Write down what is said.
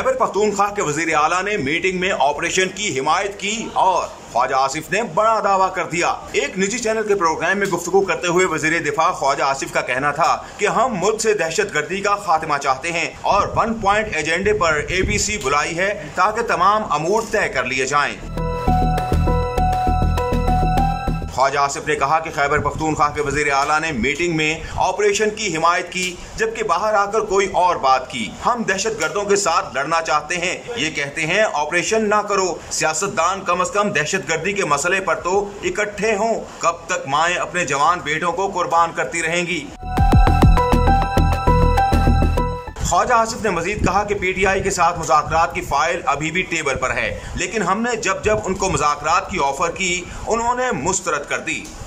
खैबर पख्तूनख्वा के वजीर आला ने मीटिंग में ऑपरेशन की हिमायत की और ख्वाजा आसिफ ने बड़ा दावा कर दिया। एक निजी चैनल के प्रोग्राम में गुफ्तगू करते हुए वजीर दिफा ख्वाजा आसिफ का कहना था कि हम मुल्क से दहशतगर्दी का खात्मा चाहते हैं और 1 पॉइंट एजेंडे पर ABC बुलाई है ताकि तमाम अमूर तय कर लिए जाएं। ख्वाजा आसिफ ने कहा कि खैबर पख्तूनख्वा के वजीर आला ने मीटिंग में ऑपरेशन की हिमायत की, जबकि बाहर आकर कोई और बात की। हम दहशतगर्दों के साथ लड़ना चाहते हैं, ये कहते हैं ऑपरेशन ना करो। सियासतदान कम से कम दहशतगर्दी के मसले पर तो इकट्ठे हों। कब तक माएं अपने जवान बेटों को कुर्बान करती रहेंगी। ख्वाजा आसिफ ने मजीद कहा कि PTI के साथ मुज़ाकरात की फाइल अभी भी टेबल पर है, लेकिन हमने जब उनको मुज़ाकरात की ऑफर की उन्होंने मुस्तरद कर दी।